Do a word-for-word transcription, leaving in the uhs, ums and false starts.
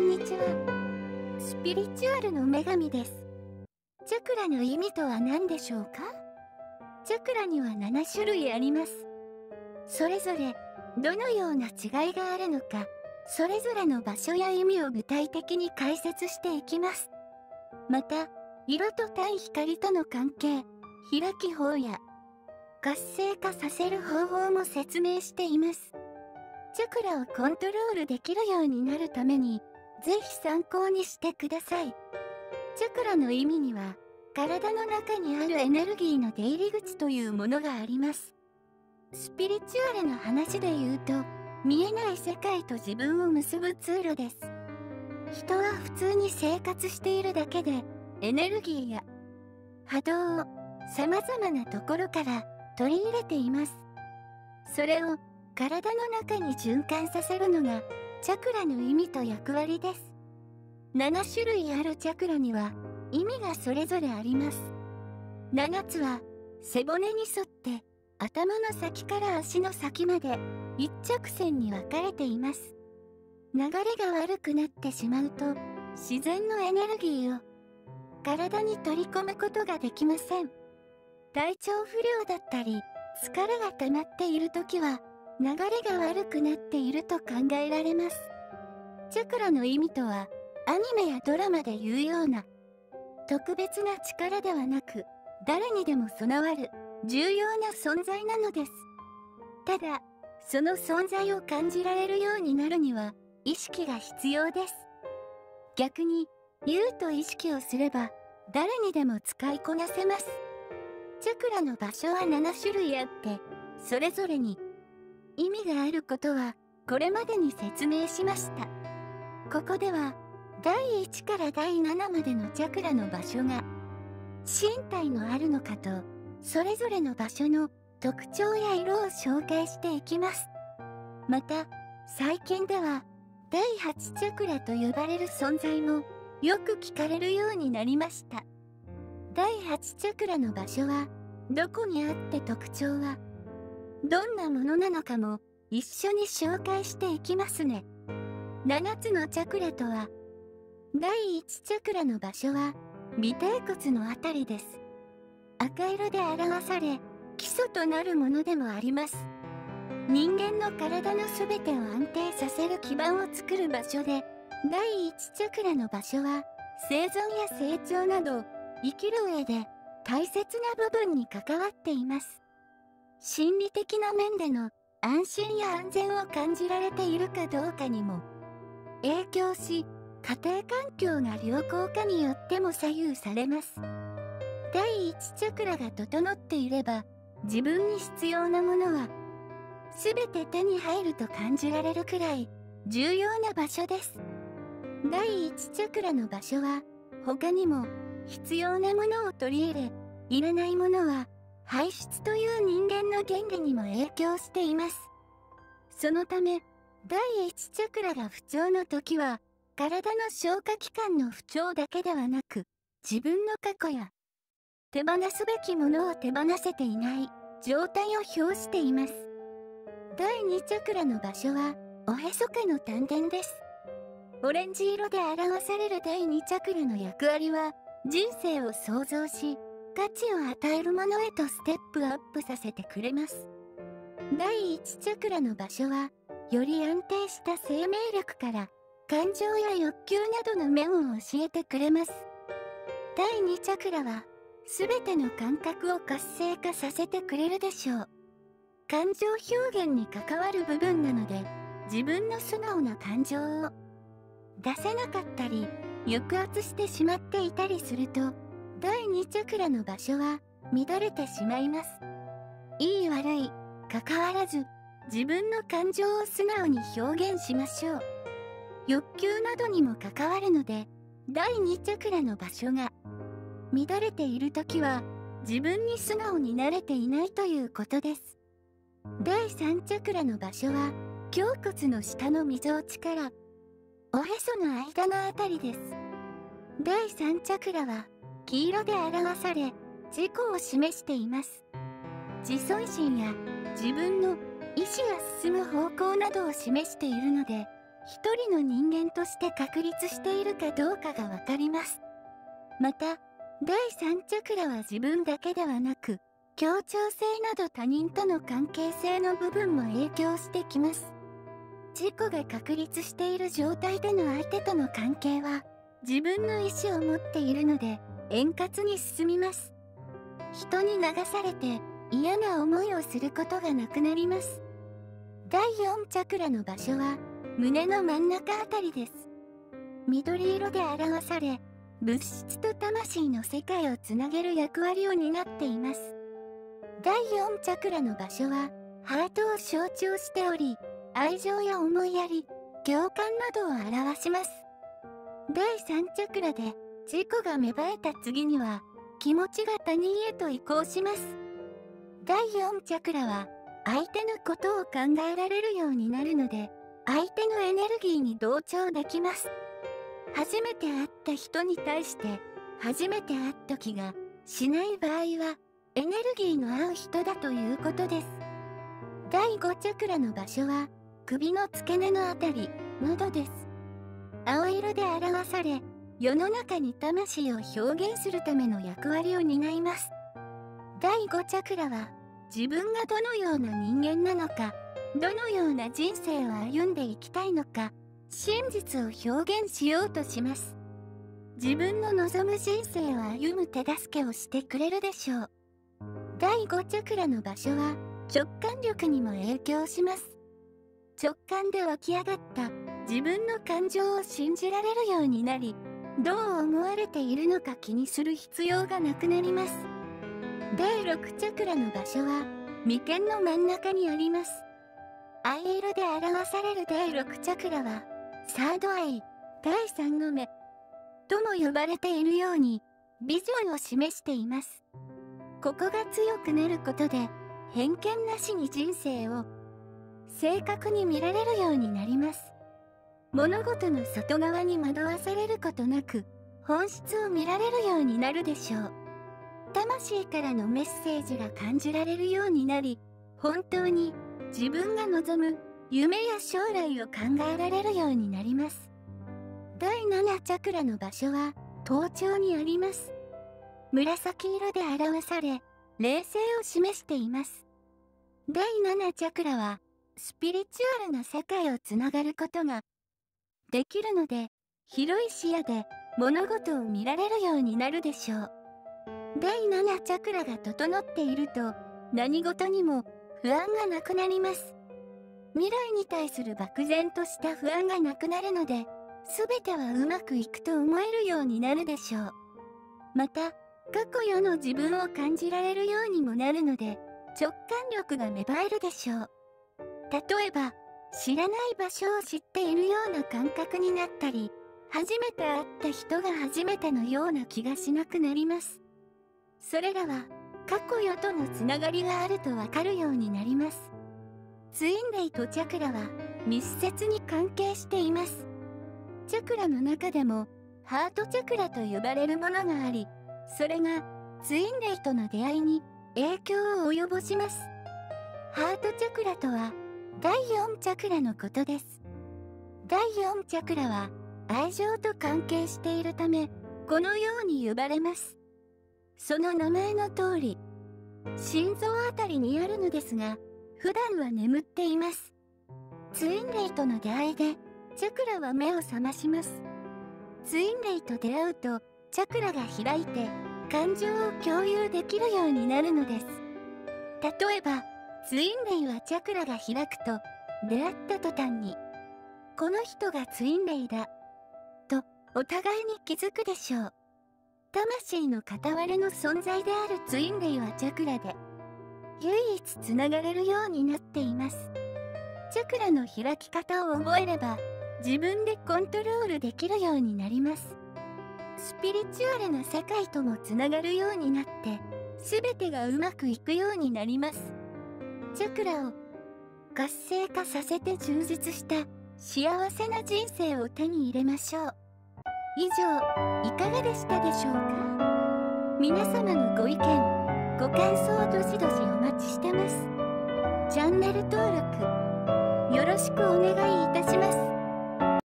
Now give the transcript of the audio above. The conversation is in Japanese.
んにちは。スピリチュアルの女神です。チャクラの意味とは何でしょうか？チャクラにはななしゅるいあります。それぞれどのような違いがあるのか、それぞれの場所や意味を具体的に解説していきます。また、色と対光との関係、開き法や活性化させる方法も説明しています。チャクラをコントロールできるようになるために、ぜひ参考にしてください。チャクラの意味には、体の中にあるエネルギーの出入り口というものがあります。スピリチュアルな話で言うと、見えない世界と自分を結ぶ通路です。人は普通に生活しているだけで、エネルギーや波動を様々なところから取り入れています。それを体の中に循環させるのがチャクラの意味と役割です。ななしゅるいあるチャクラには意味がそれぞれあります。ななつは背骨に沿って頭の先から足の先まで一直線に分かれています。流れが悪くなってしまうと自然のエネルギーを体に取り込むことができません。体調不良だったり疲れが溜まっているときは流れが悪くなっていると考えられます。チャクラの意味とはアニメやドラマで言うような特別な力ではなく、誰にでも備わる重要な存在なのです。ただ、その存在を感じられるようになるには意識が必要です。逆に、言うと意識をすれば誰にでも使いこなせます。チャクラの場所はななしゅるいあって、それぞれに意味があることはこれまでに説明しました。ここではだいいちからだいななまでのチャクラの場所が身体のあるのかと、それぞれの場所の特徴や色を紹介していきます。また、最近ではだいはちチャクラと呼ばれる存在もよく聞かれるようになりました。だいはちチャクラの場所はどこにあって特徴はどんなものなのかも一緒に紹介していきますね。ななつのチャクラとは、だいいちチャクラの場所は尾てい骨のあたりです。赤色で表され、基礎となるものでもあります。人間の体のすべてを安定させる基盤を作る場所で、だいいちチャクラの場所は生存や成長など生きる上で大切な部分に関わっています。心理的な面での安心や安全を感じられているかどうかにも影響し、家庭環境が良好かによっても左右されます。だいいちチャクラが整っていれば、自分に必要なものは全て手に入ると感じられるくらい重要な場所です。だいいちチャクラの場所は他にも必要なものを取り入れ、いらないものは排出という人間の原理にも影響しています。そのため、だいいちチャクラが不調の時は、体の消化器官の不調だけではなく、自分の過去や手放すべきものを手放せていない状態を表しています。だいにチャクラの場所は、おへそかの丹田です。オレンジ色で表されるだいにチャクラの役割は、人生を創造し、価値を与えるものへとステップアップさせてくれます。だいいちチャクラの場所は、より安定した生命力から、感情や欲求などの面を教えてくれます。だいにチャクラは、すべての感覚を活性化させてくれるでしょう。感情表現に関わる部分なので、自分の素直な感情を出せなかったり、抑圧してしまっていたりすると、だいにチャクラの場所は乱れてしまいます。いい悪い、関わらず、自分の感情を素直に表現しましょう。欲求などにも関わるので、だいにチャクラの場所が乱れているときは、自分に素直になれていないということです。だいさんチャクラの場所は、胸骨の下のみぞおちから、おへその間のあたりです。だいさんチャクラは、黄色で表され、自己を示しています。自尊心や自分の意志が進む方向などを示しているので、 一人の人間として確立しているかどうかがわかります。また、だいさんチャクラは自分だけではなく、協調性など他人との関係性の部分も影響してきます。自己が確立している状態での相手との関係は、自分の意思を持っているので、円滑に進みます。人に流されて嫌な思いをすることがなくなります。だいよんチャクラの場所は、胸の真ん中あたりです。緑色で表され、物質と魂の世界をつなげる役割を担っています。だいよんチャクラの場所は、ハートを象徴しており、愛情や思いやり、共感などを表します。だいさんチャクラで自己が芽生えた次には、気持ちが他人へと移行します。だいよんチャクラは、相手のことを考えられるようになるので、相手のエネルギーに同調できます。初めて会った人に対して、初めて会った気がしない場合は、エネルギーの合う人だということです。だいごチャクラの場所は、首の付け根のあたり、喉です。青色で表され、世の中に魂を表現するための役割を担います。だいごチャクラは、自分がどのような人間なのか、どのような人生を歩んでいきたいのか、真実を表現しようとします。自分の望む人生を歩む手助けをしてくれるでしょう。だいごチャクラの場所は直感力にも影響します。直感で湧き上がった自分の感情を信じられるようになり、どう思われているのか気にする必要がなくなります。だいろくチャクラの場所は眉間の真ん中にあります。藍色で表されるだいろくチャクラは、サードアイ、だいさんの目とも呼ばれているように、ビジョンを示しています。ここが強くなることで、偏見なしに人生を正確に見られるようになります。物事の外側に惑わされることなく、本質を見られるようになるでしょう。魂からのメッセージが感じられるようになり、本当に自分が望む夢や将来を考えられるようになります。だいななチャクラの場所は頭頂にあります。紫色で表され、霊性を示しています。だいななチャクラは、スピリチュアルな世界をつながることができるので、広い視野で物事を見られるようになるでしょう。だいななチャクラが整っていると、何事にも不安がなくなります。未来に対する漠然とした不安がなくなるので、すべてはうまくいくと思えるようになるでしょう。また、過去世の自分を感じられるようにもなるので、直感力が芽生えるでしょう。例えば、知らない場所を知っているような感覚になったり、初めて会った人が初めてのような気がしなくなります。それらは、過去世とのつながりがあるとわかるようになります。ツインレイとチャクラは密接に関係しています。チャクラの中でもハートチャクラと呼ばれるものがあり、それがツインレイとの出会いに影響を及ぼします。ハートチャクラとはだいよんチャクラのことです。だいよんチャクラは愛情と関係しているため、このように呼ばれます。その名前の通り、心臓あたりにあるのですが、普段は眠っています。ツインレイとの出会いで、チャクラは目を覚まします。ツインレイと出会うと、チャクラが開いて、感情を共有できるようになるのです。例えば、ツインレイはチャクラが開くと、出会った途端に、この人がツインレイだ、とお互いに気づくでしょう。魂の片割れの存在であるツインレイはチャクラで、唯一つながれるようになっています。チャクラの開き方を覚えれば、自分でコントロールできるようになります。スピリチュアルな世界ともつながるようになって、すべてがうまくいくようになります。チャクラを活性化させて充実した幸せな人生を手に入れましょう。以上、いかがでしたでしょうか？皆様のご意見、ご感想をどしどしお待ちしてます。チャンネル登録、よろしくお願いいたします。